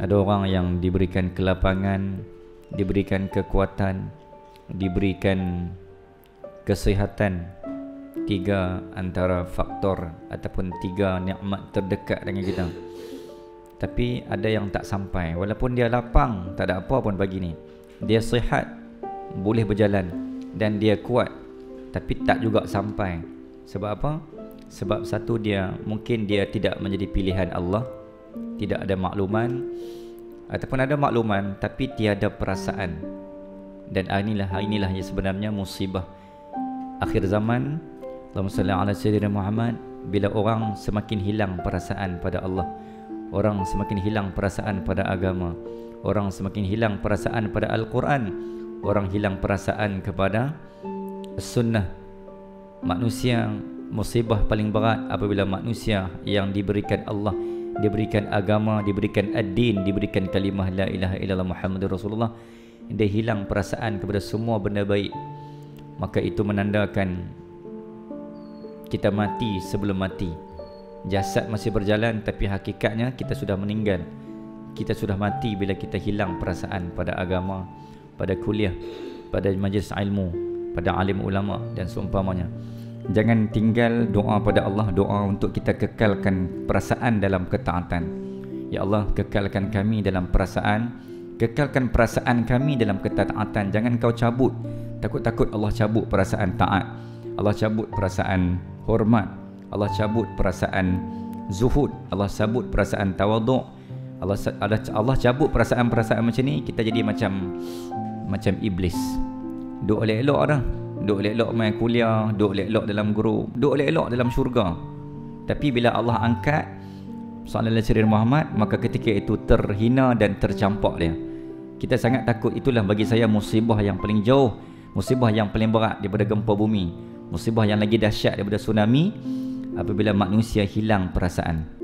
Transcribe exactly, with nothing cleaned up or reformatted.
Ada orang yang diberikan kelapangan, diberikan kekuatan, diberikan kesihatan. Tiga antara faktor ataupun tiga nikmat terdekat dengan kita. Tapi ada yang tak sampai. Walaupun dia lapang, tak ada apa pun bagi ni. Dia sihat, boleh berjalan, dan dia kuat, tapi tak juga sampai. Sebab apa? Sebab satu, dia mungkin dia tidak menjadi pilihan Allah, tidak ada makluman, ataupun ada makluman tapi tiada perasaan. Dan inilah inilah yang sebenarnya musibah akhir zaman. Allahumma salli ala sayyidina Muhammad. Bila orang semakin hilang perasaan pada Allah, orang semakin hilang perasaan pada agama, orang semakin hilang perasaan pada Al-Quran, orang hilang perasaan kepada sunnah. Manusia, musibah paling berat apabila manusia yang diberikan Allah, diberikan agama, diberikan ad-din, diberikan kalimah la ilaha illallah Muhammadur Rasulullah, dia hilang perasaan kepada semua benda baik. Maka itu menandakan kita mati sebelum mati. Jasad masih berjalan, tapi hakikatnya kita sudah meninggal. Kita sudah mati bila kita hilang perasaan pada agama, pada kuliah, pada majlis ilmu, pada alim ulama dan seumpamanya. Jangan tinggal doa pada Allah, doa untuk kita kekalkan perasaan dalam ketaatan. Ya Allah, kekalkan kami dalam perasaan, kekalkan perasaan kami dalam ketaatan. Jangan kau cabut. Takut-takut Allah cabut perasaan taat, Allah cabut perasaan hormat, Allah cabut perasaan zuhud, Allah cabut perasaan tawaduk, Allah Allah cabut perasaan-perasaan macam ni, kita jadi macam macam iblis. Duk elok-elok dah, duk elok-elok main kuliah, duk elok-elok dalam grup, duk elok-elok dalam syurga. Tapi bila Allah angkat sallallahu alaihi wasallam Muhammad, maka ketika itu terhina dan tercampak dia. Kita sangat takut. Itulah bagi saya musibah yang paling jauh, musibah yang paling berat daripada gempa bumi, musibah yang lagi dahsyat daripada tsunami, apabila manusia hilang perasaan.